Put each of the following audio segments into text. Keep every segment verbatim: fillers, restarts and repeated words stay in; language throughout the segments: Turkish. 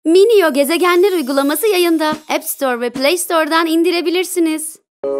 Minio Gezegenler uygulaması yayında. App Store ve Play Store'dan indirebilirsiniz.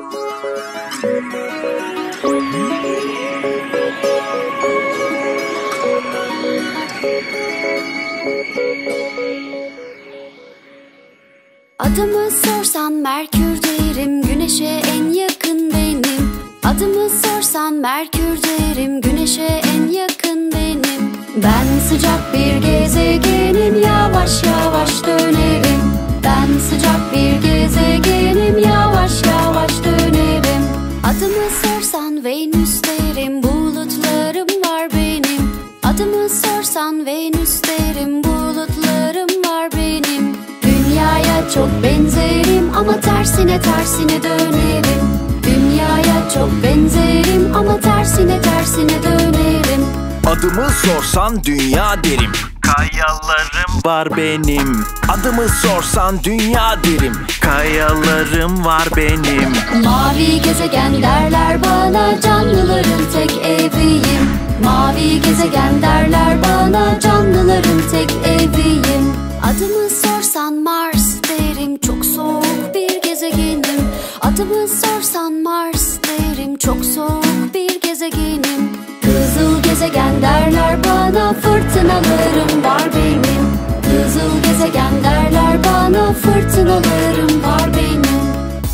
Adımı sorsan Merkür derim, Güneş'e en yakın benim. Adımı sorsan Merkür derim, Güneş'e en yakın benim. Ben sıcak bir gezegenim, yavaş yavaş dönerim. Ben sıcak bir gezegenim, yavaş yavaş dönerim. Adımı sorsan Venüs derim, bulutlarım var benim. Adımı sorsan Venüs derim, bulutlarım var benim. Dünyaya çok benzerim ama tersine tersine dönerim. Dünyaya çok benzerim ama tersine tersine dönerim. Adımı sorsan dünya derim, kayalarım var benim. Adımı sorsan dünya derim, kayalarım var benim. Mavi gezegen derler bana, canlıların tek eviyim. Mavi gezegen derler bana, canlıların tek eviyim. Adımı sorsan Mars derim, çok soğuk bir gezegenim. Adımı sorsan Mars derim, çok soğuk bir gezegenim. Kızıl gezegen derler bana, fırtınalarım var benim. Kızıl gezegen derler bana, fırtınalarım var benim.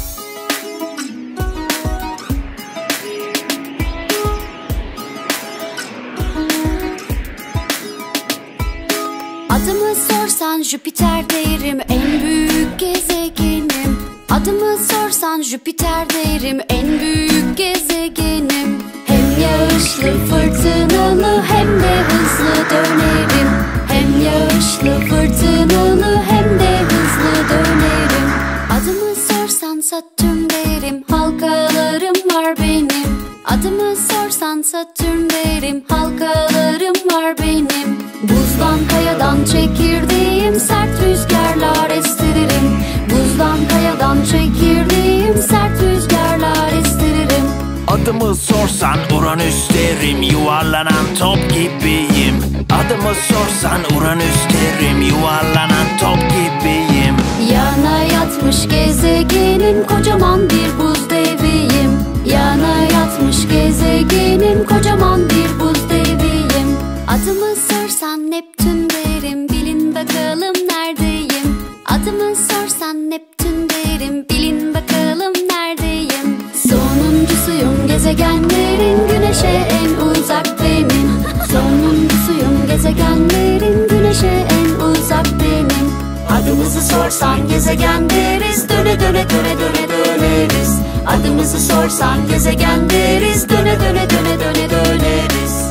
Adımı sorsan Jüpiter derim, en büyük gezegenim. Adımı sorsan Jüpiter derim, en büyük gezegenim. Hem yağışlı fırtınalı hem de hızlı dönerim. Hem yağışlı fırtınalı hem de hızlı dönerim. Adımı sorsan Satürn derim, halkalarım var benim. Adımı sorsan Satürn derim, halkalarım var benim. Buzdan kayadan çekirdeğim, sert rüzgarlar estiririm. Buzdan kayadan çekirdeğim, sert rüzgarlar estiririm. Adımı sorsan Uranüs derim, yuvarlanan top gibiyim. Adımı sorsan Uranüs derim, yuvarlanan top gibiyim. Yana yatmış gezegenin, kocaman bir buz deviyim. Yana yatmış gezegenin, kocaman bir buz deviyim. Adımı sorsan Neptün derim, bilin bakalım neredeyim. Adımı sorsan Neptün derim, bilin bakalım neredeyim. Sonuncusuyum gezegenlerin, Güneş'e en uzak benim. Sonuncusuyum gezegenlerin, Güneş'e en uzak benim. Adımızı sorsan gezegen deriz, döne döne döne döne döneriz. Adımızı sorsan gezegen deriz, döne döne döne döne döneriz.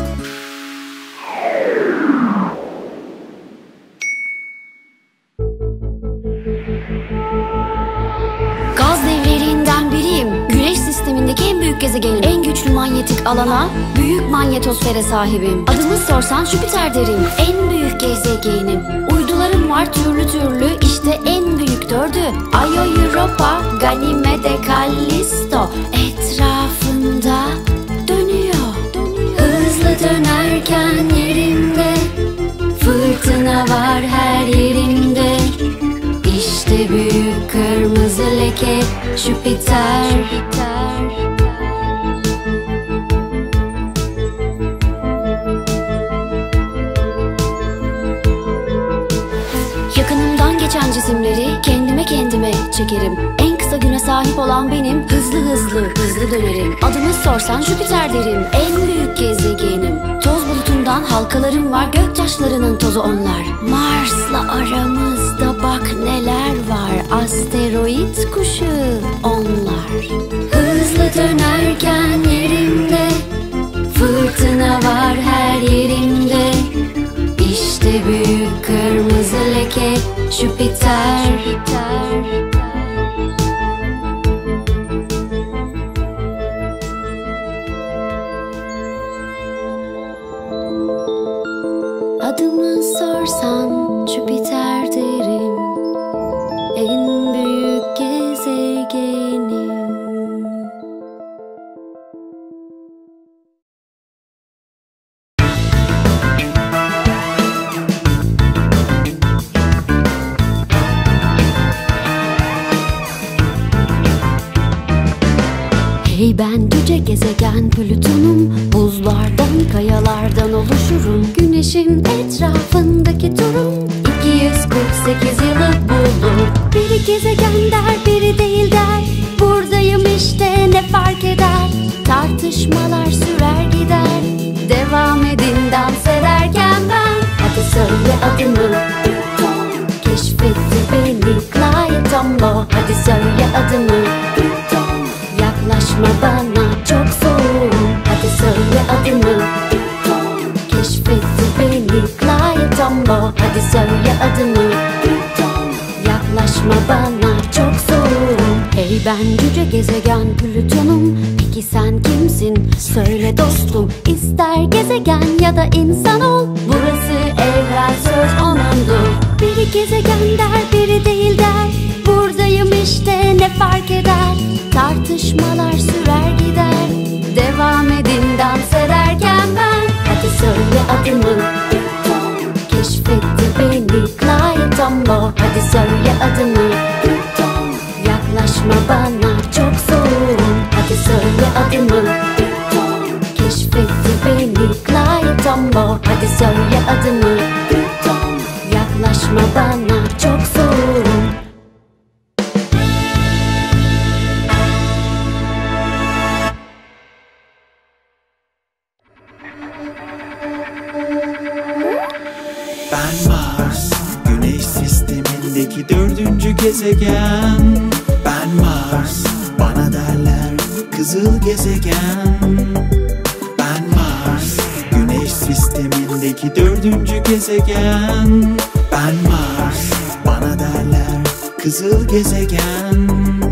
Gaz devlerinden biriyim. Güneş sistemindeki en büyük gezegenim. En güçlü manyetik alana, büyük manyetosfere sahibim. Adımı sorsan Jüpiter derim, en büyük gezegenim. Uydularım var türlü türlü, işte en büyük dördü. Io, Europa, Ganymede, Callisto etrafında dönüyor. Hızlı dönerken yerimde, fırtına var her yerimde. İşte büyük kırmızı leke, Jüpiter. Yakınımdan geçen cisimleri kendime kendime çekerim. En kısa güne sahip olan benim, hızlı hızlı hızlı dönerim. Adımı sorsan Jüpiter derim, en büyük gezegenim. Toz bulutundan halkalarım var, göktaşlarının tozu onlar. Mars'la aramızda bak neler var, asteroid kuşu onlar. Hızlı dönerken yerimde, fırtına var her yerimde. İşte büyük kırmızı leke, Jüpiter. Adımı sorsan Jüpiter derim, en büyük gezegenim. Hey ben cüce gezegen Plüton'um. Buzlardan, kayalardan oluşurum. Güneşin etrafındaki turum iki yüz kırk sekiz yılı bulur. Biri gezegen der, biri değil der. Buradayım işte, ne fark eder? Tartışmalar sürer gider. Devam edin dans ederken ben. Hadi söyle adını. Plüton keşfetti beni. Clyde Tombaugh. Hadi söyle adını. Plüton yaklaşma bana, çok soğuğum. Hadi söyle adını. Plüton keşfetti beni. Clyde Tombaugh. Hadi söyle adını. Plüton yaklaşma bana, çok soğuğum. Hey ben cüce gezegen Plüton'um. Peki sen kimsin? Söyle dostum. İster gezegen ya da insan ol. Burası evren, söz onundur. Biri gezegen der, biri değil der. Buradayım işte, ne fark eder? Tartışmalar sürer gider. Devam edin dans ederken ben. Hadi söyle adını. Plüton keşfetti beni. Clyde Tombaugh. Hadi söyle adını. Plüton yaklaşma bana, çok soğuğum. Hadi söyle adını. Plüton keşfetti beni. Clyde Tombaugh. Hadi söyle adını. Plüton yaklaşma bana, çok soğuğum. Ben Mars, Güneş sistemindeki dördüncü gezegen. Ben Mars, bana derler kızıl gezegen. Ben Mars, Güneş sistemindeki dördüncü gezegen. Ben Mars, bana derler kızıl gezegen.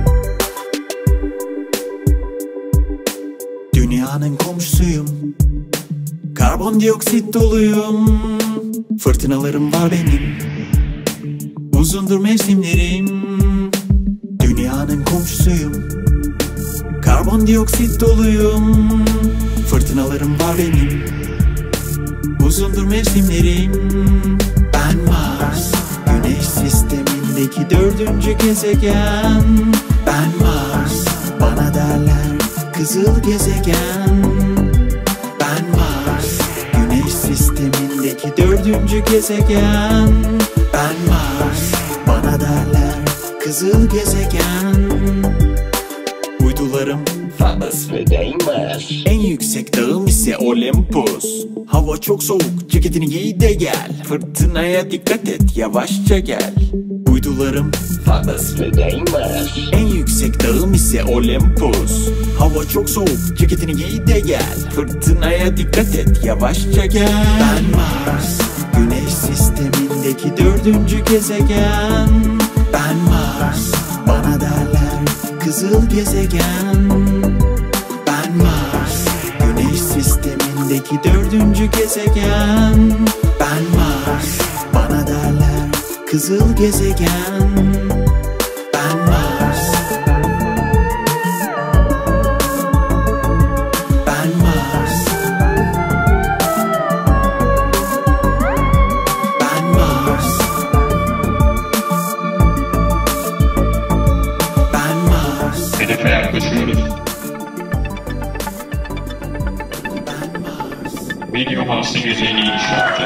Dünyanın komşusuyum, karbondioksit doluyum. Fırtınalarım var benim, uzundur mevsimlerim. Dünyanın komşusuyum, karbondioksit doluyum. Fırtınalarım var benim, uzundur mevsimlerim. Ben Mars, Güneş sistemindeki dördüncü gezegen. Ben Mars, bana derler kızıl gezegen. Ben Mars, Güneş sistemindeki dördüncü gezegen. Ben Mars, bana derler kızıl gezegen. Uydularım Phobos ve Deimos. En yüksek dağım ise Olympus. Hava çok soğuk, ceketini giy de gel. Fırtınaya dikkat et, yavaşça gel. Uydularım Phobos ve Deimos. En yüksek dağım ise Olympus. Hava çok soğuk, ceketini giy de gel. Fırtınaya dikkat et, yavaşça gel. Ben Mars, Güneş sistemindeki dördüncü gezegen. Ben Mars, bana derler kızıl gezegen. Ben Mars, Güneş sistemindeki dördüncü gezegen. Ben Mars, bana derler kızıl gezegen. Ben Mars, ben Mars, ben Mars, ben Mars. Hedefe yaklaşıyoruz. Ben Mars. Medium Mars'ın gezegeni inşaatı.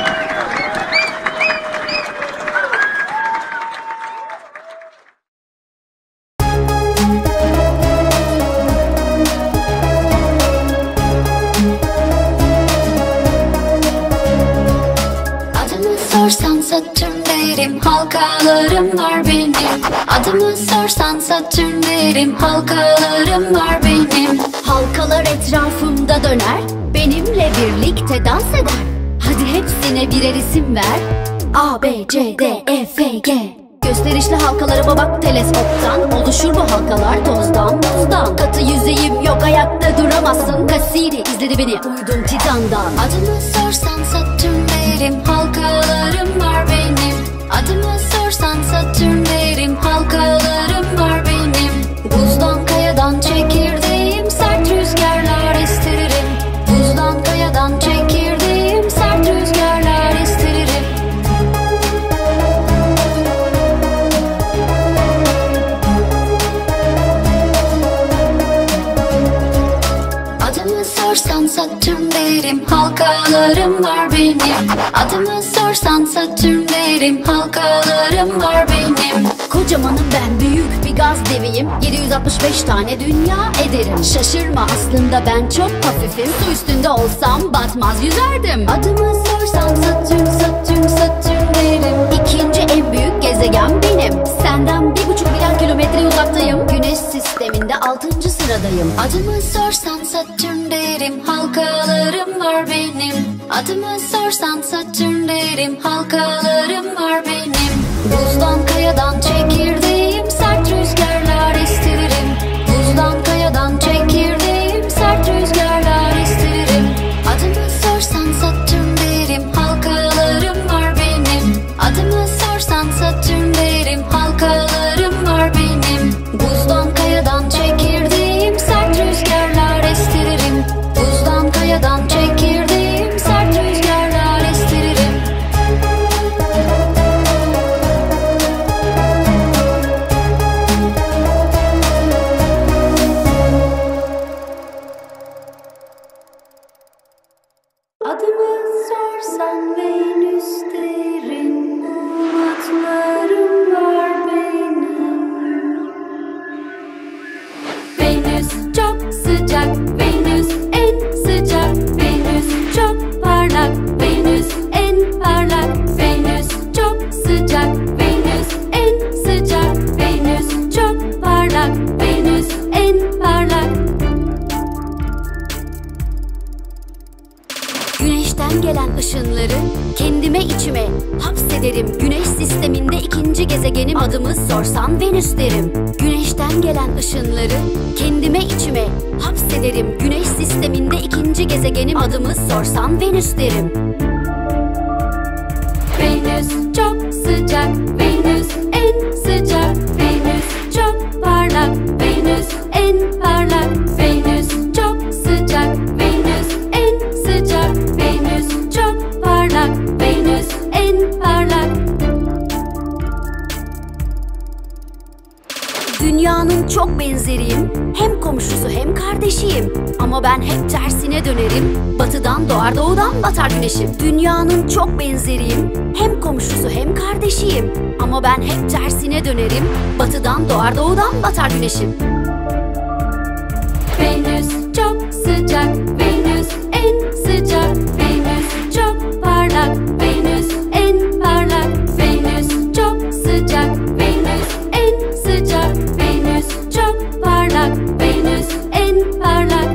Adımı sorsan Satürn derim, halkalarım var benim. Adımı sorsan Satürn derim, halkalarım var benim. Halkalar etrafımda döner, benimle birlikte dans eder. Hadi hepsine birer isim ver. A, B, C, D, E, F, G. Gösterişli halkalarıma bak teleskoptan. Oluşur bu halkalar tozdan buzdan. Katı yüzeyim yok, ayakta duramazsın. Cassini izledi beni, uydum Titan'dan. Adımı sorsan Satürn derim, halkalarım var benim. Adımı sorsan Satürn derim, halkalarım var benim. Buzdan kayadan çekirdeğim, sert rüzgarlar estiririm. Buzdan kayadan çekirdeğim, sert rüzgarlar estiririm. halkalarım var benim. Adımı sorsan Satürn derim, halkalarım var benim. Kocamanım ben, büyük bir gaz deviyim. yedi yüz altmış beş tane dünya ederim. Şaşırma aslında ben çok hafifim. Su üstünde olsam batmaz yüzerdim. Adımı sorsan Satürn, Satürn, Satürn derim. İkinci en büyük gezegen benim. Senden bir buçuk milyar kilometre uzaktayım. Güneş sisteminde altıncı sıradayım. Adımı sorsan Satürn derim, halkalarım var benim. Adımı sorsan Satürn derim, halkalarım var benim. Buzdan kayadan çekirdeğim, sert rüzgarlar estiririm. Buzdan kayadan çekirdeğim, sert rüzgarlar estiririm. Adımı sorsan Satürn derim, halkalarım var benim. Adımı sorsan Satürn derim, halkalarım var benim. Buzdan kayadan çekirdeğim, sert rüzgarlar estiririm. Buzdan kayadan çekirdeğim, sert rüzgarlar estiririm. Adımı sorsan Venüs derim, bulutlarım var benim. Venüs çok sıcak, Venüs en sıcak. Venüs çok parlak, Venüs en parlak. Venüs çok sıcak, Venüs en sıcak. Venüs çok parlak, Venüs en parlak. Güneşten gelen ışınları kendime içime hapsederim. Güneş sisteminde ikinci gezegenim, adımı sorsan Venüs derim. Güneşten gelen ışınları kendime içime hapsederim. Güneş sisteminde ikinci gezegenim, adımı sorsan Venüs derim. Venüs çok sıcak, Venüs en sıcak. Venüs çok parlak, Venüs en parlak. Venüs çok sıcak, Venüs en sıcak. Venüs çok parlak, Venüs en parlak. Dünyanın çok benzeriyim, hem komşusu hem kardeşiyim. Ama ben hep tersine dönerim, batıdan doğar doğudan batar güneşim. Dünyanın çok benzeriyim, hem komşusu hem kardeşiyim. Ama ben hep tersine dönerim, batıdan doğar doğudan batar güneşim. Venüs çok sıcak, Venüs en sıcak. Venüs çok parlak, Venüs en parlak. Venüs çok sıcak, Venüs en sıcak. Venüs çok parlak, Venüs en parlak.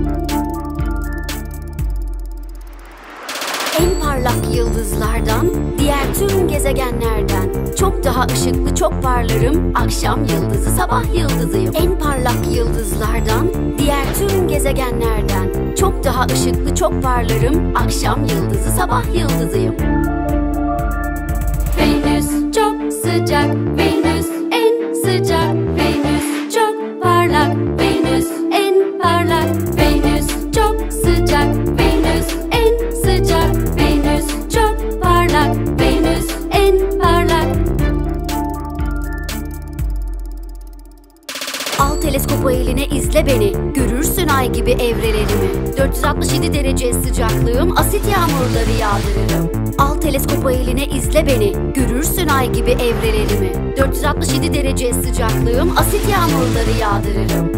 En parlak yıldızlardan, diğer tüm gezegenlerden çok daha ışıklı, çok parlarım. Akşam yıldızı, sabah yıldızıyım. En parlak yıldızlardan, diğer tüm gezegenlerden çok daha ışıklı, çok parlarım. Akşam yıldızı, sabah yıldızıyım. Venüs çok sıcak, Venüs en sıcak. Venüs çok parlak, Venüs en parlak. Venüs çok sıcak, Venüs en sıcak. Venüs çok parlak, Venüs en parlak. Al teleskopu eline, izle beni, görürsün ay gibi evrelerimi. dört yüz altmış yedi derece sıcaklığım, asit yağmurları yağdırırım. Al teleskopu eline, izle beni, görürsün ay gibi evrelerimi. dört yüz altmış yedi derece sıcaklığım, asit yağmurları yağdırırım.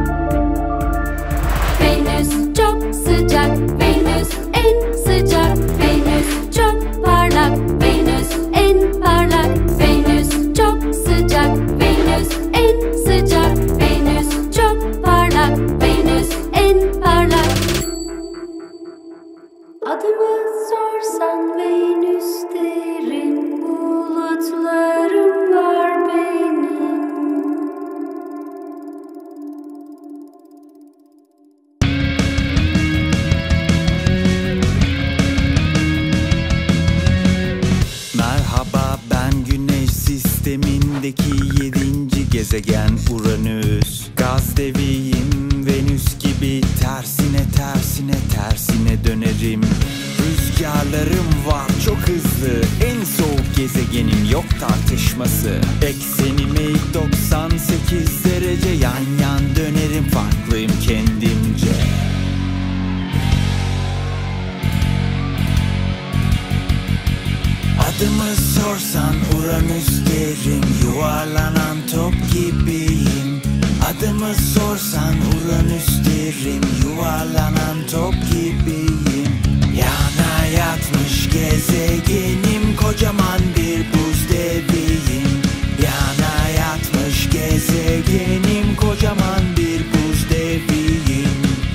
Venüs çok sıcak, Venüs en sıcak. Venüs çok parlak, Venüs en parlak. Venüs çok sıcak, Venüs en sıcak. Venüs çok parlak, Venüs en parlak. Adımı sorsan Venüs derim, bulutlarım var benim. Merhaba, ben Güneş sistemindeki yedinci gezegen Uranüs. Gaz deviyim, Venüs gibi tersine tersine tersine dönerim. Rüzgarlarım var çok hızlı, en soğuk gezegenim yok tartışması. Eksenime doksan sekiz derece yan yan dönerim, farklıyım kendimce. Adımı sorsan Uranüs derim, yuvarlanan top gibiyim. Adımı sorsan Uranüs derim, yuvarlanan top gibiyim. Yana yatmış gezegenim, kocaman bir buz deviyim. Yana yatmış gezegenim, kocaman bir buz deviyim.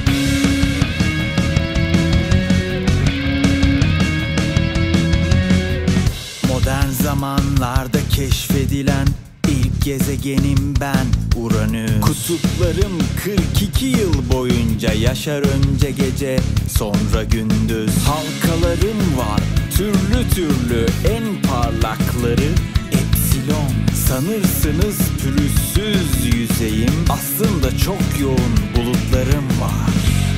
Modern zamanlarda keşfedilen ilk gezegenim ben, Uranüs. Kutuplarım kırk iki yıl boyunca yaşar, önce gece sonra gündüz. Halkalarım var türlü türlü, en parlakları Epsilon. Sanırsınız pürüzsüz yüzeyim, aslında çok yoğun bulutlarım var.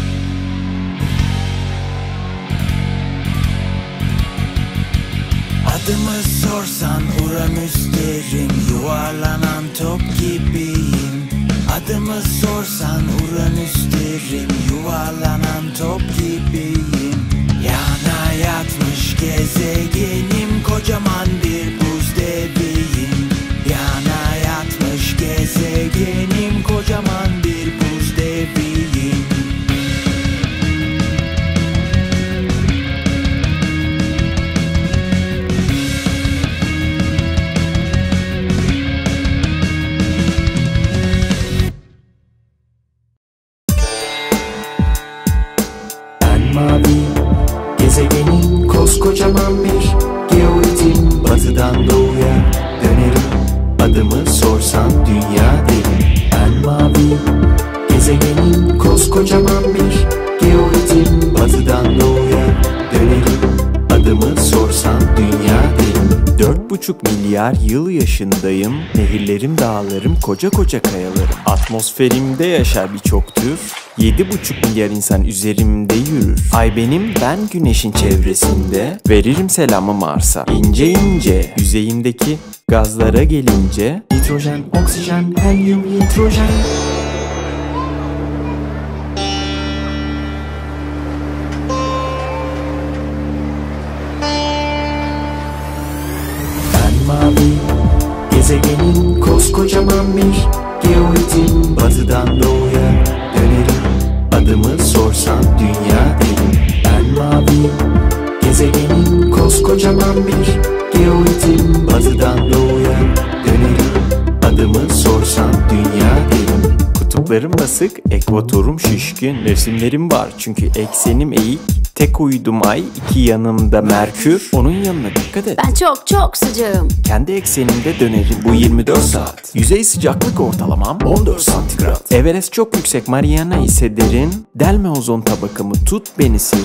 Adımı sorsan Uranüs derim, yuvarlanan top gibiyim. Adımı sorsan Uranüs derim, yuvarlanan top gibiyim. Yana yatmış gezegenim, kocaman bir buz deviyim. Yana yatmış gezegenim, kocaman bir buz deviyim. Mavi gezegenin koskocaman bir geoidim. Batıdan doğuya dönerim, adımı sorsan dünya derim. Ben mavi gezegenin koskocaman bir geoidim. Batıdan doğuya dönerim, adımı sorsan dünya derim. Dört buçuk milyar yıl yaşındayım. Nehirlerim, dağlarım, koca koca kayalarım. Atmosferimde yaşar birçok tür. Yedi buçuk milyar insan üzerimde yürür. Ay benim, ben güneşin çevresinde. Veririm selamı Mars'a ince ince. Yüzeyindeki gazlara gelince nitrojen, oksijen, helyum, hidrojen. Ben mavi gezegenin koskocaman bir geoidim. Batıdan doğuya dönerim, adımı sorsan dünya derim. Ben mavi gezegenin koskocaman bir geoidim. Batıdan doğuya dönerim, adımı sorsan dünya derim. Kutuplarım basık, ekvatorum şişkin. Mevsimlerim var çünkü eksenim eğik. Tek uydum ay, iki yanımda Merkür. Onun yanına dikkat et. Ben çok çok sıcağım. Kendi eksenimde dönerim bu yirmi dört saat. Yüzey sıcaklık ortalamam on dört santigrat. Everest çok yüksek, Mariana ise derin. Delme ozon tabakamı, tut beni serin.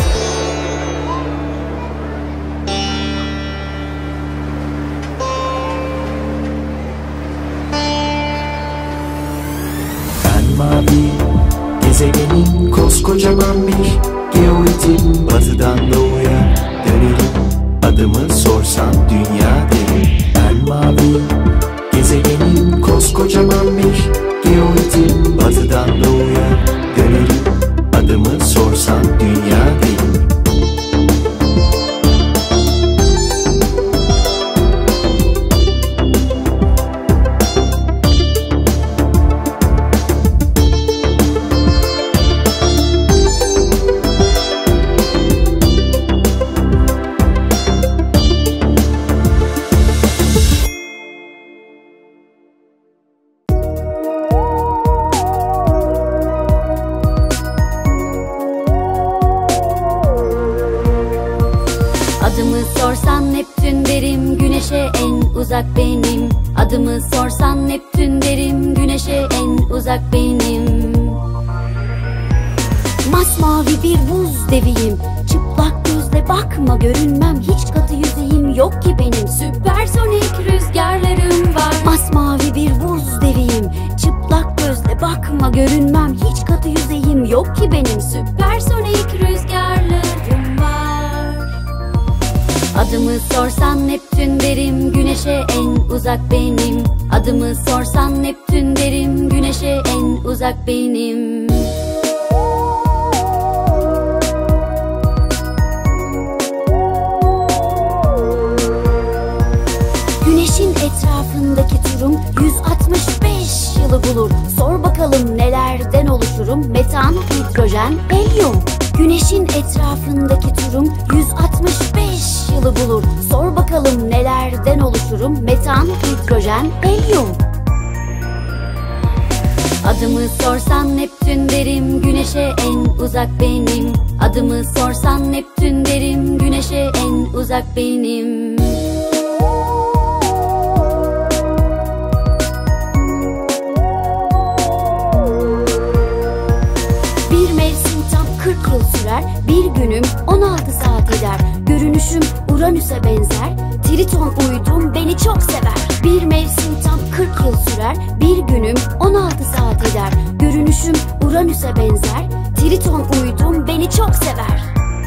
Ben mavi gezegenin koskocaman bir geoidim. Batıdan doğuya dönerim, adımı sorsan dünya derim. Ben mavi gezegenin koskocaman bir geoidim. Batıdan doğuya dönerim, adımı sorsan dünya derim. Adımı sorsan Neptün derim, güneşe en uzak benim. Adımı sorsan Neptün derim, güneşe en uzak benim. Masmavi bir buz deviyim, çıplak gözle bakma görünmem. Hiç katı yüzeyim yok ki benim, süpersonik rüzgarlarım var. Masmavi bir buz deviyim, çıplak gözle bakma görünmem. Hiç katı yüzeyim yok ki benim, süpersonik rüzgarlarım var. Adımı sorsan Neptün derim, güneşe en uzak benim. Adımı sorsan Neptün derim, güneşe en uzak benim. Güneşin etrafındaki turum yüz altmış beş yılı bulur. Sor bakalım nelerden oluşurum? Metan, hidrojen, helyum. Güneşin etrafındaki turum yüz altmış beş yılı bulur. Sor bakalım nelerden oluşurum? Metan, hidrojen, helyum. Adımı sorsan Neptün derim, Güneş'e en uzak benim. Adımı sorsan Neptün derim, Güneş'e en uzak benim. Bir mevsim tam kırk yıl sürer, bir günüm on altı saat eder. Görünüşüm Uranüs'e benzer, Triton uydum beni çok sever. Bir mevsim tam kırk yıl sürer, bir günüm on altı saat eder. Görünüşüm Uranüs'e benzer, Triton uydum beni çok sever.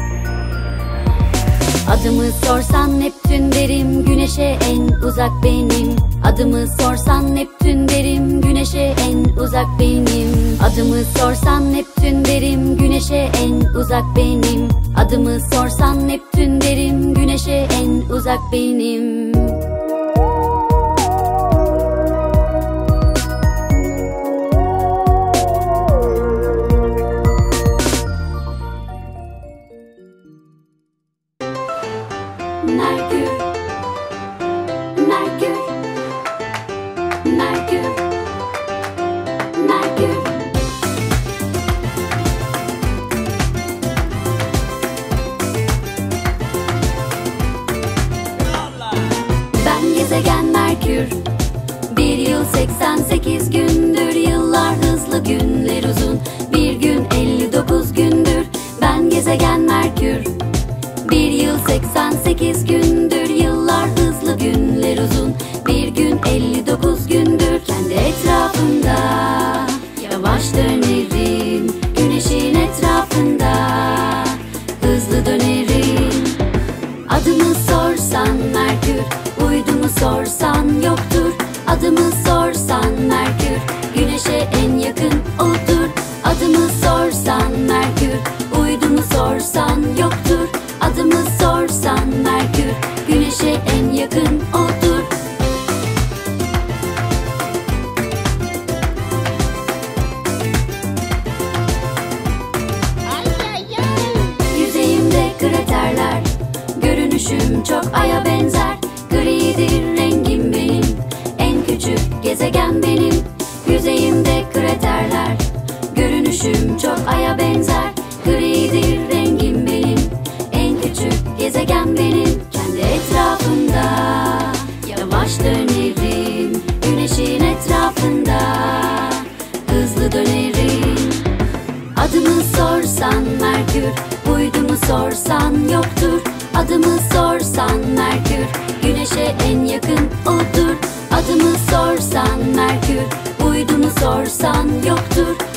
Adımı sorsan Neptün derim, Güneş'e en uzak benim. Adımı sorsan Neptün derim, Güneş'e en uzak benim. Adımı sorsan Neptün derim, Güneş'e en uzak benim. Adımı sorsan Neptün derim, Güneş'e en uzak benim. Merkür, Merkür, Merkür, Merkür. Ben gezegen Merkür. Bir yıl seksen sekiz gündür, yıllar hızlı, günler uzun. Bir gün elli dokuz gündür. Ben gezegen Merkür. Bir yıl seksen sekiz gündür, yıllar hızlı, günler uzun. Bir gün elli dokuz gündür. Kendi etrafında yavaş dönerim, Güneşin etrafında hızlı dönerim. Adımı sorsan Merkür, uydumu sorsan yoktur. Adımı sorsan Merkür, Güneş'e en yakın odur. Adımı sorsan Merkür, uydumu sorsan yoktur. Adımı sorsan Merkür, Güneş'e en yakın odur. Yüzeyimde kraterler, görünüşüm çok Ay'a benzer. Gridir rengim benim, en küçük gezegen benim. Yüzeyimde kraterler, görünüşüm çok Ay'a benzer. Gridir rengim benim, en küçük gezegen benim. Kendi etrafında yavaş dönerim, Güneşin etrafında hızlı dönerim. Adımı sorsan Merkür, uydumu sorsan yoktur. Adımı sorsan Merkür, Güneş'e en yakın odur. Adımı sorsan Merkür, uydumu sorsan yoktur.